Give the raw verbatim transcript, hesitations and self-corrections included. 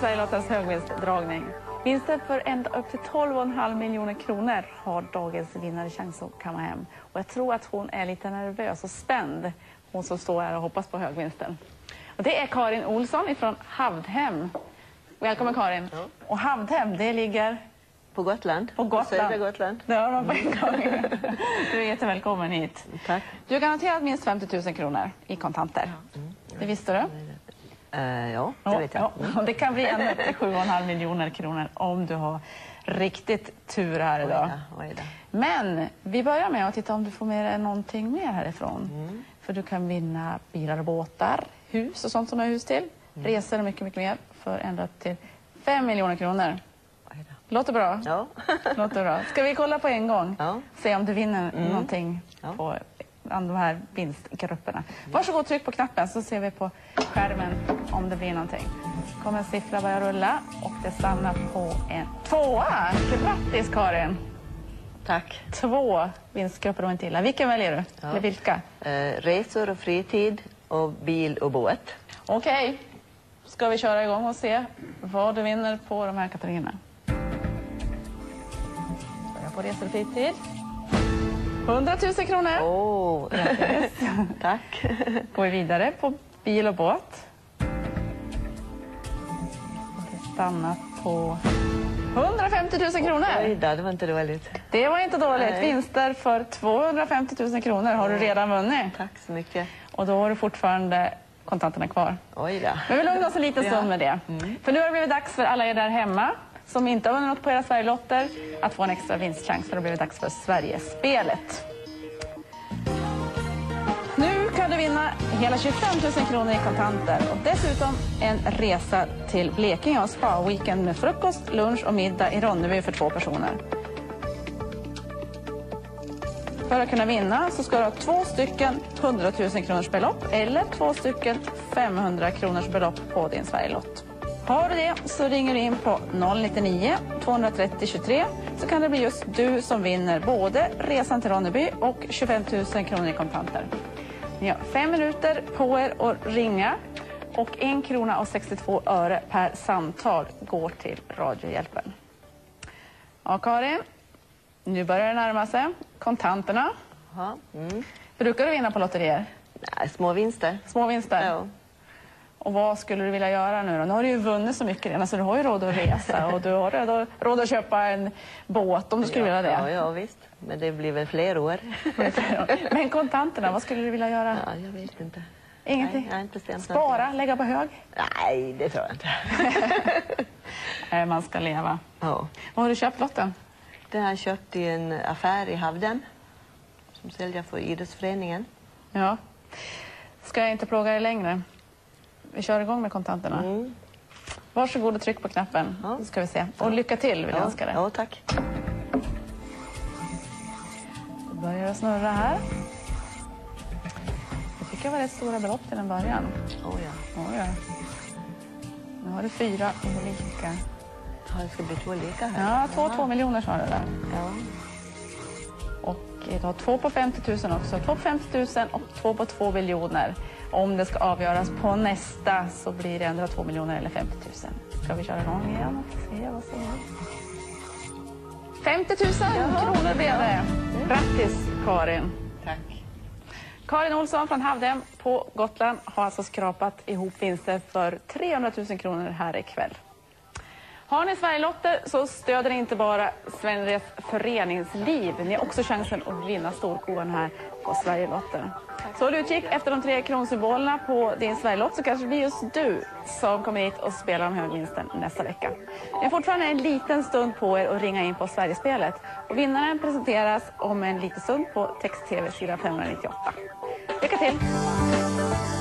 Sverigelottens högvinstdragning. Vinster för ända upp till tolv komma fem miljoner kronor har dagens vinnare chans att komma hem. Och jag tror att hon är lite nervös och spänd. Hon som står här och hoppas på högvinsten. Och det är Karin Olsson från Havdhem. Välkommen Karin. Ja. Och Havdhem, det ligger... På Gotland. På Gotland. Södra Gotland. Det var man på en gång. Du är jättevälkommen hit. Tack. Du har garanterat minst femtio tusen kronor i kontanter. Mm. Det visste du? Uh, ja, det vet jag. Ja. Och det kan bli ända upp till sju komma fem miljoner kronor om du har riktigt tur här idag. Oj då, oj då. Men vi börjar med att titta om du får med dig någonting mer härifrån. Mm. För du kan vinna bilar och båtar, hus och sånt som du har hus till. Mm. Resor och mycket, mycket mer för ända upp till fem miljoner kronor. Låter bra? Ja. Låter bra. Ska vi kolla på en gång? Ja. Se om du vinner mm. någonting ja. på de här vinstgrupperna. Varsågod, tryck på knappen så ser vi på skärmen om det blir någonting. Kommer en siffra börja rulla och det stannar på en tvåa. Grattis Karin! Tack. Två vinstgrupper och en till. Vilken väljer du? Ja. Eller vilka? Eh, resor och fritid och bil och båt. Okej. Okay. Ska vi köra igång och se vad du vinner på de här kategorierna? På resor och fritid. hundratusen kronor. Åh, oh, tack. Går vi vidare på bil och båt. Och det stannar på hundrafemtio tusen kronor. Oj då, det var inte dåligt. Det var inte dåligt. Nej. Vinster för tvåhundrafemtio tusen kronor har du redan vunnit. Tack så mycket. Och då har du fortfarande kontanterna kvar. Oj då. Men vi lugnar oss en liten stund med det. Mm. För nu har det blivit dags för alla er där hemma som inte har vunnit något på era Sverigelotter att få en extra vinstchans, för det blir dags för Sverigespelet. Nu kan du vinna hela tjugofem tusen kronor i kontanter och dessutom en resa till Blekinge och spa-weekend med frukost, lunch och middag i Ronneby för två personer. För att kunna vinna så ska du ha två stycken hundratusen kronors belopp eller två stycken femhundra kronors belopp på din Sverigelott. Har du det så ringer du in på noll nittionio tvåhundratrettio tjugotre så kan det bli just du som vinner både resan till Ronneby och tjugofem tusen kronor i kontanter. Ni har fem minuter på er att ringa och en krona och sextiotvå öre per samtal går till Radiohjälpen. Ja, Karin, nu börjar det närma sig. Kontanterna. Aha. Mm. Brukar du vinna på lotterier? Nej, små vinster. Små vinster? Ja. Och vad skulle du vilja göra nu då? Nu har du ju vunnit så mycket redan så du har ju råd att resa och du har råd, råd att köpa en båt om du skulle ja, vilja det. Ja, ja, visst. Men det blir väl fler år. Men kontanterna, vad skulle du vilja göra? Ja, jag vet inte. Ingenting? Nej, jag har inte bestämt Spara, någonting. lägga på hög? Nej, det tror jag inte. Nej, man ska leva. Ja. Vad har du köpt lotten? Det har jag köpt i en affär i Havden som säljer för idrottsföreningen. Ja. Ska jag inte plåga dig längre? Vi kör igång med kontanterna. Mm. Varsågod och tryck på knappen. Ja. Så ska vi se. Och lycka till vill jag ja. önska dig. Ja, tack. Då börjar jag snurra här. Jag tycker det var rätt stora belopp till en början. Oh, ja. Oh, ja. Nu har du fyra olika. Ja, det ska bli två olika här. Ja, två, två miljoner sa du där. Ja. Och du har två på femtio tusen också. Två på femtio tusen och två på två miljoner. Om det ska avgöras på nästa så blir det ändå två miljoner eller femtio tusen. Ska vi köra igång igen och se vad som är? femtio tusen kronor blev det. Grattis Karin. Tack. Karin Olsson från Havdhem på Gotland har alltså skrapat ihop vinster för trehundratusen kronor här ikväll. Har ni Sverigelotter så stöder ni inte bara Sveriges föreningsliv. Ni har också chansen att vinna storkovan här på Sverigelotter. Så håll utkik efter de tre kronsymbolerna på din Sverigelott så kanske det blir just du som kommer hit och spelar om högvinsten nästa vecka. Ni har fortfarande en liten stund på er att ringa in på Sverigespelet. Och vinnaren presenteras om en liten stund på text-tv sida femhundranittioåtta. Lycka till!